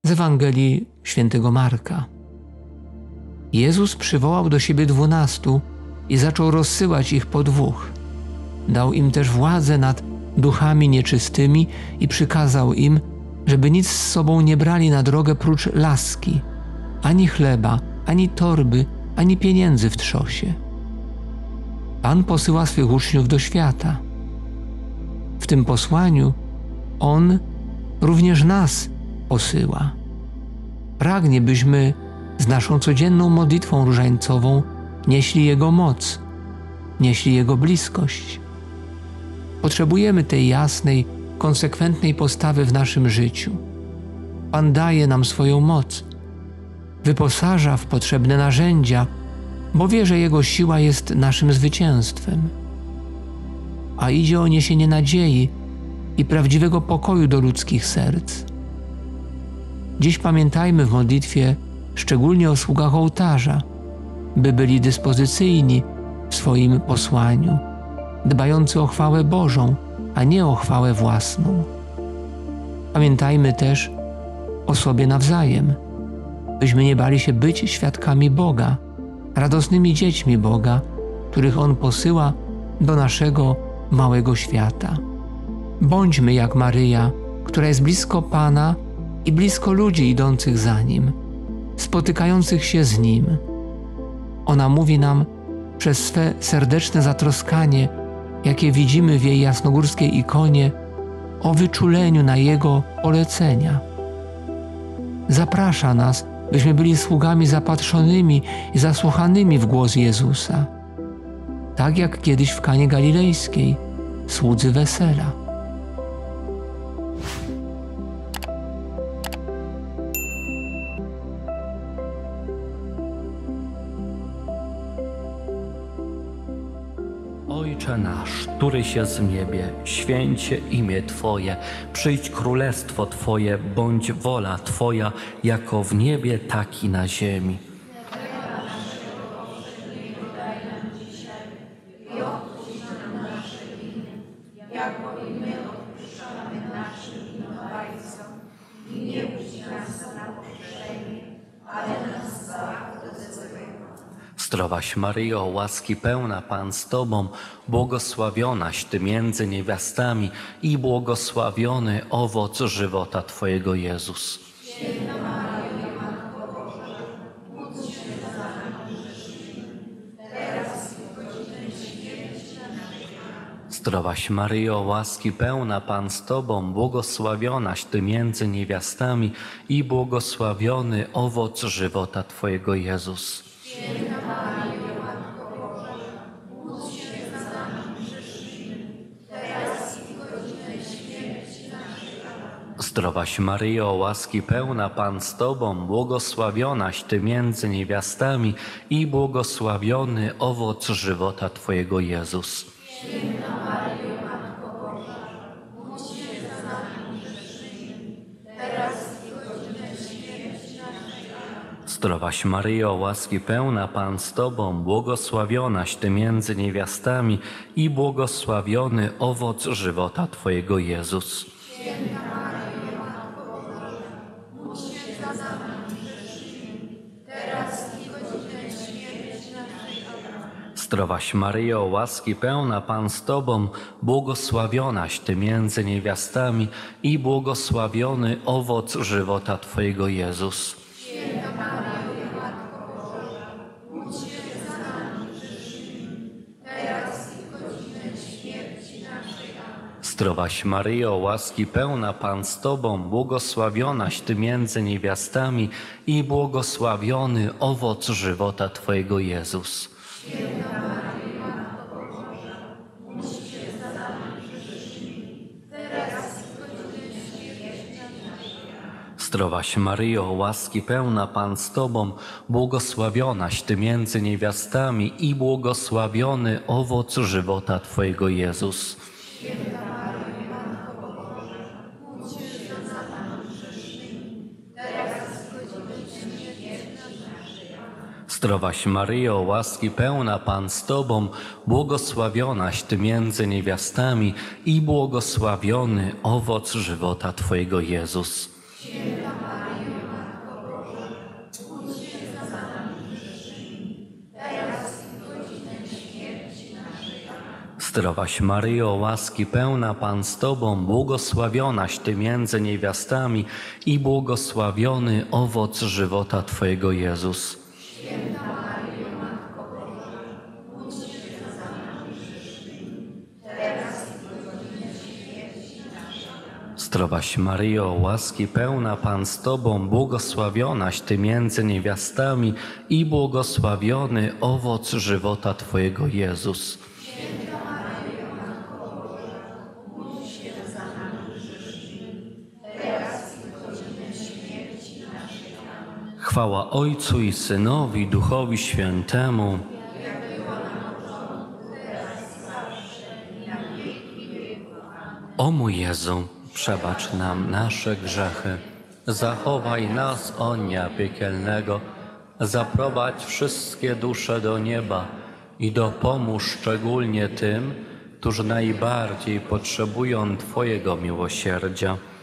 Z Ewangelii Świętego Marka. Jezus przywołał do siebie 12 i zaczął rozsyłać ich po 2. Dał im też władzę nad duchami nieczystymi i przykazał im, żeby nic z sobą nie brali na drogę prócz laski, ani chleba, ani torby, ani pieniędzy w trzosie. Pan posyła swych uczniów do świata. W tym posłaniu On również nas posyła. Pragnie, byśmy z naszą codzienną modlitwą różańcową nieśli Jego moc, nieśli Jego bliskość. Potrzebujemy tej jasnej, konsekwentnej postawy w naszym życiu. Pan daje nam swoją moc, wyposaża w potrzebne narzędzia, bo wie, że Jego siła jest naszym zwycięstwem. A idzie o niesienie nadziei i prawdziwego pokoju do ludzkich serc. Dziś pamiętajmy w modlitwie szczególnie o sługach ołtarza, by byli dyspozycyjni w swoim posłaniu, dbający o chwałę Bożą, a nie o chwałę własną. Pamiętajmy też o sobie nawzajem, byśmy nie bali się być świadkami Boga, radosnymi dziećmi Boga, których On posyła do naszego małego świata. Bądźmy jak Maryja, która jest blisko Pana i blisko ludzi idących za Nim, spotykających się z Nim. Ona mówi nam przez swe serdeczne zatroskanie, jakie widzimy w jej jasnogórskiej ikonie, o wyczuleniu na Jego polecenia. Zaprasza nas, byśmy byli sługami zapatrzonymi i zasłuchanymi w głos Jezusa, tak jak kiedyś w Kanie Galilejskiej, słudzy wesela. Ojcze nasz, któryś jest w niebie, święć się imię Twoje, przyjdź królestwo Twoje, bądź wola Twoja, jako w niebie, tak i na ziemi. Zdrowaś Maryjo, łaski pełna, Pan z Tobą, błogosławionaś Ty między niewiastami i błogosławiony owoc żywota Twojego Jezus. Święta Maryjo, Matko Boża, módl się za nami grzesznymi, teraz i w godzinę śmierci naszej. Zdrowaś Maryjo, łaski pełna, Pan z Tobą, błogosławionaś Ty między niewiastami i błogosławiony owoc żywota Twojego Jezus. Święta Maryjo, Matko Boża, módl się za nami grzesznymi, teraz i w godzinę śmierci naszej. Zdrowaś Maryjo, łaski pełna, Pan z Tobą, błogosławionaś Ty między niewiastami i błogosławiony owoc żywota Twojego Jezus. Święta Maryjo, Matko Boża, módl się za nami grzesznymi, teraz i w godzinę śmierci naszej. Zdrowaś Maryjo, łaski pełna, Pan z Tobą, błogosławionaś Ty między niewiastami i błogosławiony owoc żywota Twojego Jezus. Święta Maryjo, Matko Boża, módl się za nami grzesznymi, teraz i w godzinę śmierci naszej. Zdrowaś Maryjo, łaski pełna, Pan z Tobą, błogosławionaś Ty między niewiastami i błogosławiony owoc żywota Twojego Jezus. Święta Maryjo, Matko Boża, módl się za nami grzesznymi, teraz i w godzinę śmierci naszej. Zdrowaś Maryjo, łaski pełna, Pan z Tobą, błogosławionaś Ty między niewiastami i błogosławiony owoc żywota Twojego Jezus. Święta Maryjo, Matko Boża, módl się za nami grzesznymi, teraz i w godzinę śmierci naszej. Zdrowaś Maryjo, łaski pełna, Pan z Tobą, błogosławionaś Ty między niewiastami i błogosławiony owoc żywota Twojego Jezus. Święta Maryjo, Matko Boża, módl się za nami grzesznymi, teraz i w godzinę śmierci naszej. Zdrowaś Maryjo, łaski pełna, Pan z Tobą, błogosławionaś Ty między niewiastami i błogosławiony owoc żywota Twojego Jezus. Święta Maryjo, Zdrowaś Maryjo, łaski pełna Pan z Tobą, błogosławionaś Ty między niewiastami i błogosławiony owoc żywota Twojego Jezus. Zdrowaś Maryjo, łaski pełna Pan z Tobą, błogosławionaś Ty między niewiastami i błogosławiony owoc żywota Twojego Jezus. Chwała Ojcu i Synowi, Duchowi Świętemu. O mój Jezu, przebacz nam nasze grzechy, zachowaj nas od ognia piekielnego, zaprowadź wszystkie dusze do nieba i dopomóż szczególnie tym, którzy najbardziej potrzebują Twojego miłosierdzia.